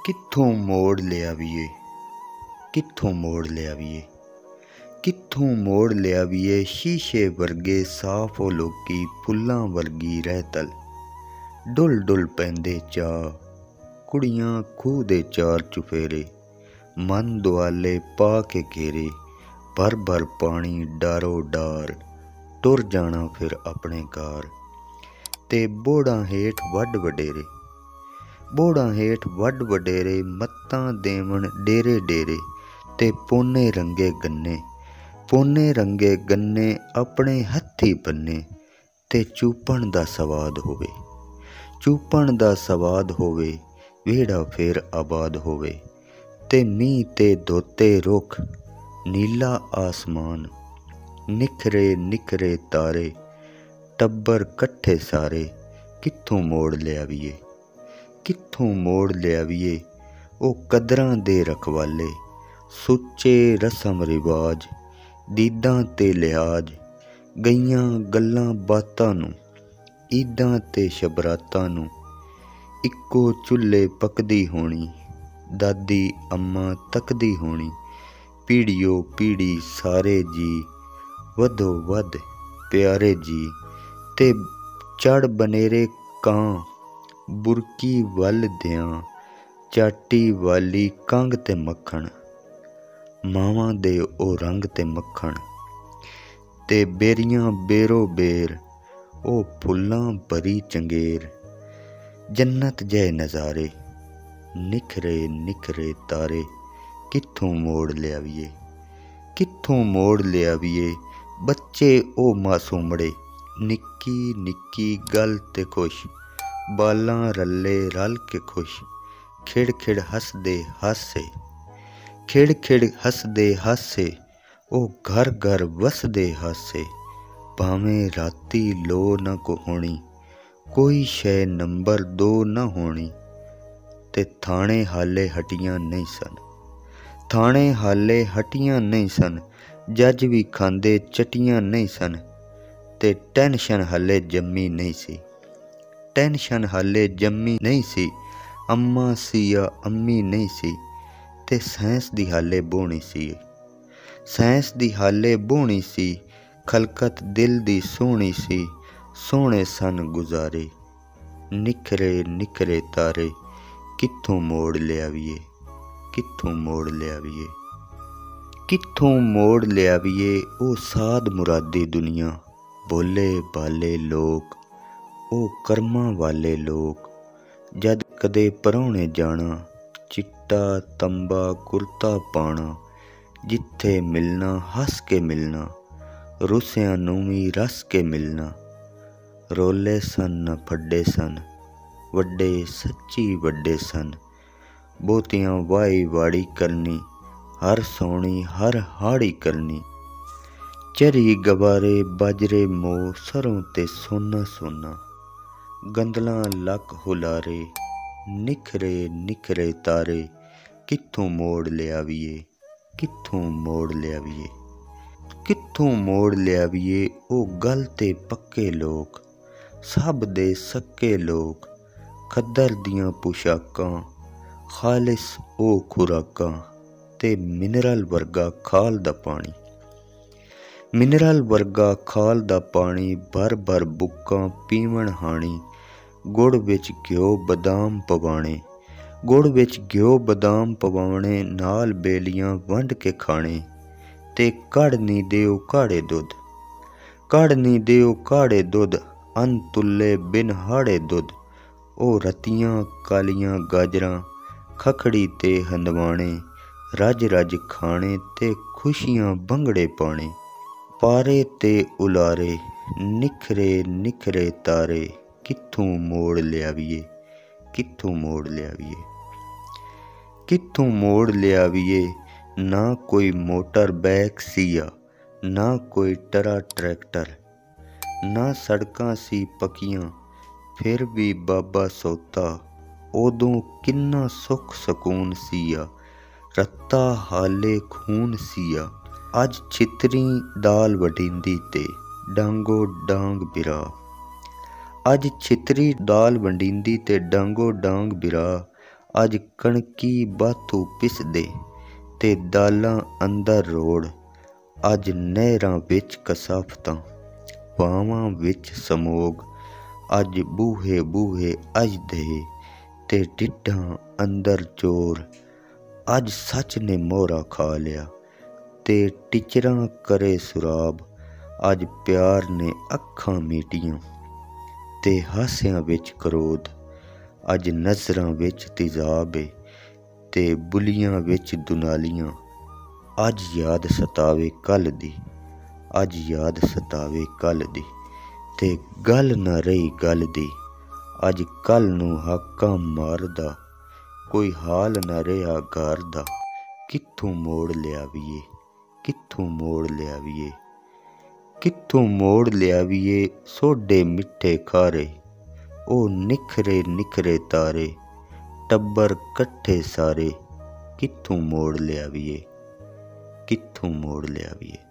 ਕਿੱਥੋਂ ਮੋੜ ਲਿਆਵੀਏ, ਕਿੱਥੋਂ ਮੋੜ ਲਿਆਵੀਏ, ਕਿੱਥੋਂ ਮੋੜ ਲਿਆਵੀਏ। ਸ਼ੀਸ਼ੇ ਵਰਗੇ ਸਾਫ਼ ਉਹ ਲੋਕੀ, ਫੁੱਲਾਂ ਵਰਗੀ ਰਹਿਤਲ। ਡੁੱਲ ਡੁੱਲ ਪੈਂਦੇ ਚਾਅ, ਕੁੜੀਆਂ ਖੂਹ ਦੇ ਚਾਰ ਚੁਫੇਰੇ। ਮਨ ਦੁਆਲੇ ਪਾ ਕੇ ਘੇਰੇ, ਭਰ ਭਰ ਪਾਣੀ ਡਾਰੋ ਡਾਰ। ਟੁਰ ਜਾਣਾ ਫਿਰ ਆਪਣੇ ਘਰ, ਤੇ ਬੋੜਾਂ ਹੇਠ ਵੱਡ ਵਡੇਰੇ। ਬੋੜਾਂ ਹੇਠ ਵੱਡ ਵਡੇਰੇ, ਮੱਤਾਂ ਦੇਵਣ ਡੇਰੇ ਡੇਰੇ। ਤੇ ਪੋਨੇ ਰੰਗੇ ਗੰਨੇ, ਪੋਨੇ ਰੰਗੇ ਗੰਨੇ ਆਪਣੇ ਹੱਥੀਂ ਬੰਨੇ। ਤੇ ਚੂਪਣ ਦਾ ਸਵਾਦ ਹੋਵੇ, ਚੂਪਣ ਦਾ ਸਵਾਦ ਹੋਵੇ। ਵਿਹੜਾ ਫੇਰ ਆਬਾਦ ਹੋਵੇ, ਤੇ ਮੀਂਹ ਤੇ ਧੋਤੇ ਰੁੱਖ। ਨੀਲਾ ਆਸਮਾਨ, ਨਿਖਰੇ ਨਿਖਰੇ ਤਾਰੇ। ਟੱਬਰ ਇਕੱਠੇ ਸਾਰੇ, ਕਿੱਥੋਂ ਮੋੜ ਲਿਆਵੀਏ, ਕਿੱਥੋਂ ਮੋੜ ਲਿਆਵੀਏ। ਉਹ ਕਦਰਾਂ ਦੇ ਰਖਵਾਲੇ, ਸੁੱਚੇ ਰਸਮ ਰਿਵਾਜ। ਦੀਦਾਂ ਤੇ ਲਿਹਾਜ਼, ਗਈਆਂ ਗੱਲਾਂ ਬਾਤਾਂ ਨੂੰ। ਈਦਾਂ ਤੇ ਸ਼ਬਰਾਤਾਂ ਨੂੰ, ਇੱਕੋ ਚੁੱਲ੍ਹੇ ਪੱਕਦੀ ਹੋਣੀ। ਦਾਦੀ ਅੰਮਾਂ ਤੱਕਦੀ ਹੋਣੀ, ਪੀੜ੍ਹੀਓ ਪੀੜ੍ਹੀ ਸਾਰੇ ਜੀ। ਵਧੋ ਵੱਧ ਪਿਆਰੇ ਜੀ, ਤੇ ਚੜ੍ਹ ਬਨੇਰੇ ਕਾਂ। ਬੁਰਕੀ ਵੱਲ ਦਿਆਂ, ਚਾਟੀ ਵਾਲੀ ਕੰਘ ਤੇ ਮੱਖਣ। ਮਾਵਾਂ ਦੇ ਉਹ ਰੰਗ ਤੇ ਮੱਖਣ, ਤੇ ਬੇਰੀਆਂ ਬੇਰੋ ਬੇਰ। ਉਹ ਫੁੱਲਾਂ ਭਰੀ ਚੰਗੇਰ, ਜੰਨਤ ਜਿਹੇ ਨਜ਼ਾਰੇ। ਨਿਖਰੇ ਨਿਖਰੇ ਤਾਰੇ, ਕਿੱਥੋਂ ਮੋੜ ਲਿਆਵੀਏ, ਕਿੱਥੋਂ ਮੋੜ ਲਿਆਵੀਏ। ਬੱਚੇ ਉਹ ਮਾਸੂਮੜੇ, ਨਿੱਕੀ ਨਿੱਕੀ ਗੱਲ ਤੇ ਖੁਸ਼। ਬਾਲਾਂ ਰੱਲੇ ਰਲ ਕੇ ਖੁਸ਼, ਖਿੜ ਖਿੜ ਹੱਸਦੇ ਹਾਸੇ। ਖਿੜ ਖਿੜ ਹੱਸਦੇ ਹਾਸੇ, ਉਹ ਘਰ ਘਰ ਵਸਦੇ ਹਾਸੇ। ਭਾਵੇਂ ਰਾਤੀ ਲੋ ਨਾ ਕੋ ਹੋਣੀ, ਕੋਈ ਸ਼ੈ ਨੰਬਰ 2 ਨਾ ਹੋਣੀ। ਤੇ ਥਾਣੇ ਹਾਲੇ ਹਟੀਆਂ ਨਹੀਂ ਸਨ, ਥਾਣੇ ਹਾਲੇ ਹਟੀਆਂ ਨਹੀਂ ਸਨ। ਜੱਜ ਵੀ ਖਾਂਦੇ ਚਟੀਆਂ ਨਹੀਂ ਸਨ। ਤੇ ਟੈਨਸ਼ਨ ਹਾਲੇ ਜੰਮੀ ਨਹੀਂ ਸੀ, ਟੈਨਸ਼ਨ ਹਾਲੇ ਜੰਮੀ ਨਹੀਂ ਸੀ। ਅੰਮਾ ਸੀ ਜਾਂ ਅੰਮੀ ਨਹੀਂ ਸੀ। ਤੇ ਸਾਇੰਸ ਦੀ ਹਾਲੇ ਬੋਹਣੀ ਸੀ, ਸਾਇੰਸ ਦੀ ਹਾਲੇ ਬੋਹਣੀ ਸੀ। ਖਲਕਤ ਦਿਲ ਦੀ ਸੋਹਣੀ ਸੀ, ਸੋਹਣੇ ਸਨ ਗੁਜ਼ਾਰੇ। ਨਿਖਰੇ ਨਿਖਰੇ ਤਾਰੇ, ਕਿੱਥੋਂ ਮੋੜ ਲਿਆਵੀਏ, ਕਿੱਥੋਂ ਮੋੜ ਲਿਆਵੀਏ, ਕਿੱਥੋਂ ਮੋੜ ਲਿਆਵੀਏ। ਉਹ ਸਾਧ ਮੁਰਾਦੀ ਦੁਨੀਆ, ਭੋਲੇ ਭਾਲੇ ਲੋਕ। ਉਹ ਕਰਮਾਂ ਵਾਲੇ ਲੋਕ, ਜਦ ਕਦੇ ਪਰਾਹੁਣੇ ਜਾਣਾ। ਚਿੱਟਾ ਤੰਬਾ ਕੁਰਤਾ ਪਾਉਣਾ, ਜਿੱਥੇ ਮਿਲਣਾ ਹੱਸ ਕੇ ਮਿਲਣਾ। ਰੁੱਸਿਆਂ ਨੂੰ ਵੀ ਰੱਸ ਕੇ ਮਿਲਣਾ। ਰੋਲੇ ਸਨ ਨਾ ਫੱਡੇ ਸਨ, ਵੱਡੇ ਸੱਚੀ ਵੱਡੇ ਸਨ। ਬਹੁਤੀਆਂ ਵਾਹੀ ਵਾੜੀ ਕਰਨੀ, ਹਰ ਸੋਹਣੀ ਹਰ ਹਾੜੀ ਕਰਨੀ। ਚਰੀ ਗਵਾਰੇ ਬਾਜਰੇ ਮੋ, ਸਰੋਂ ਤੇ ਸੋਨਾ ਸੋਨਾ। ਗੰਦਲਾਂ ਲੱਕ ਹੁਲਾਰੇ, ਨਿਖਰੇ ਨਿਖਰੇ ਤਾਰੇ। ਕਿੱਥੋਂ ਮੋੜ ਲਿਆਵੀਏ, ਕਿੱਥੋਂ ਮੋੜ ਲਿਆਵੀਏ, ਕਿੱਥੋਂ ਮੋੜ ਲਿਆਵੀਏ। ਉਹ ਗੱਲ ਤੇ ਪੱਕੇ ਲੋਕ, ਸਭ ਦੇ ਸੱਕੇ ਲੋਕ। ਖੱਦਰ ਦੀਆਂ ਪੁਸ਼ਾਕਾਂ, ਖਾਲਿਸ ਉਹ ਖੁਰਾਕਾਂ। ਤੇ ਮਿਨਰਲ ਵਰਗਾ ਖਾਲ ਦਾ ਪਾਣੀ, ਮਿਨਰਲ ਵਰਗਾ ਖਾਲ ਦਾ ਪਾਣੀ। ਭਰ ਭਰ ਬੁੱਕਾਂ ਪੀਵਣ ਹਾਣੀ। ਗੁੜ ਵਿੱਚ ਘਿਓ ਬਦਾਮ ਪਵਾਣੇ, ਗੁੜ ਵਿੱਚ ਘਿਓ ਬਦਾਮ ਪਵਾਉਣੇ। ਨਾਲ ਬੇਲੀਆਂ ਵੰਡ ਕੇ ਖਾਣੇ। ਤੇ ਕੜ ਨੀ ਦਿਓ ਕਾੜੇ ਦੁੱਧ, ਕੜ ਨੀ ਦਿਓ ਕਾੜੇ ਦੁੱਧ। ਅਨ ਤੁੱਲੇ ਬਿਨ ਹਾੜੇ ਦੁੱਧ। ਉਹ ਰਤੀਆਂ ਕਾਲੀਆਂ ਗਾਜਰਾਂ, ਖਖੜੀ ਤੇ ਹੰਦਵਾਣੇ। ਰੱਜ ਰੱਜ ਖਾਣੇ, ਤੇ ਖੁਸ਼ੀਆਂ ਭੰਗੜੇ ਪਾਉਣੇ। ਪਾਰੇ ਤੇ ਉਲਾਰੇ, ਨਿਖਰੇ ਨਿਖਰੇ ਤਾਰੇ। ਕਿੱਥੋਂ ਮੋੜ ਲਿਆਵੀਏ, ਕਿੱਥੋਂ ਮੋੜ ਲਿਆਵੀਏ, ਕਿੱਥੋਂ ਮੋੜ ਲਿਆਵੀਏ। ਨਾ ਕੋਈ ਮੋਟਰ ਬਾਈਕ ਸੀ, ਨਾ ਕੋਈ ਟਰਾ ਟਰੈਕਟਰ। ਨਾ ਸੜਕਾਂ ਸੀ ਪੱਕੀਆਂ, ਫਿਰ ਵੀ ਬਾਬਾ ਸੋਤਾ। ਉਦੋਂ ਕਿੰਨਾ ਸੁੱਖ ਸਕੂਨ ਸੀਆ, ਰੱਤਾ ਹਾਲੇ ਖੂਨ ਸੀਆ। ਅੱਜ ਛਿੱਤਰੀ ਦਾਲ ਵੰਡੀਂਦੀ ਤੇ ਡਾਂਗੋ ਡਾਂਗ ਬਿਰਾ। ਅੱਜ ਛਿੱਤਰੀ ਦਾਲ ਵੰਡੀਂਦੀ ਤੇ ਡਾਂਗੋ ਡਾਂਗ ਬਿਰਾ। ਅੱਜ ਕਣਕੀ ਬਾਥੂ ਪਿਸਦੇ ਤੇ ਦਾਲਾਂ ਅੰਦਰ ਰੋੜ। ਅੱਜ ਨਹਿਰਾਂ ਵਿੱਚ ਕਸਾਫਤਾਂ ਬਾਵਾਂ ਵਿੱਚ ਸਮੋਗ। ਅੱਜ ਬੂਹੇ ਬੂਹੇ ਅਜਦੇ ਤੇ ਢਿੱਡਾਂ ਅੰਦਰ ਚੋਰ। ਅੱਜ ਸੱਚ ਨੇ ਮੋਹਰਾ ਖਾ ਲਿਆ ਤੇ ਟਿਚਰਾਂ ਕਰੇ ਸੁਰਾਬ। ਅੱਜ ਪਿਆਰ ਨੇ ਅੱਖਾਂ ਮੀਟੀਆਂ ਤੇ ਹਾਸਿਆਂ ਵਿੱਚ ਕਰੋਧ। ਅੱਜ ਨਜ਼ਰਾਂ ਵਿੱਚ ਤੇਜ਼ਾਬ ਏ ਤੇ ਬੁਲੀਆਂ ਵਿੱਚ ਦੁਨਾਲੀਆਂ। ਅੱਜ ਯਾਦ ਸਤਾਵੇ ਕੱਲ੍ਹ ਦੀ, ਅੱਜ ਯਾਦ ਸਤਾਵੇ ਕੱਲ੍ਹ ਦੀ ਤੇ ਗੱਲ ਨਾ ਰਹੀ ਗੱਲ ਦੀ। ਅੱਜ ਕੱਲ੍ਹ ਨੂੰ ਹਾਕਾਂ ਮਾਰਦਾ ਕੋਈ ਹਾਲ ਨਾ ਰਿਹਾ ਘਰ ਦਾ। ਕਿੱਥੋਂ ਮੋੜ ਲਿਆਵੀਏ, ਕਿੱਥੋਂ ਮੋੜ ਲਿਆਵੀਏ, ਕਿੱਥੋਂ ਮੋੜ ਲਿਆਵੀਏ ਸੋਡੇ ਮਿੱਠੇ ਖਾਰੇ। ਉਹ ਨਿਖਰੇ ਨਿਖਰੇ ਤਾਰੇ ਟੱਬਰ ਇਕੱਠੇ ਸਾਰੇ। ਕਿੱਥੋਂ ਮੋੜ ਲਿਆਵੀਏ, ਕਿੱਥੋਂ ਮੋੜ ਲਿਆਵੀਏ।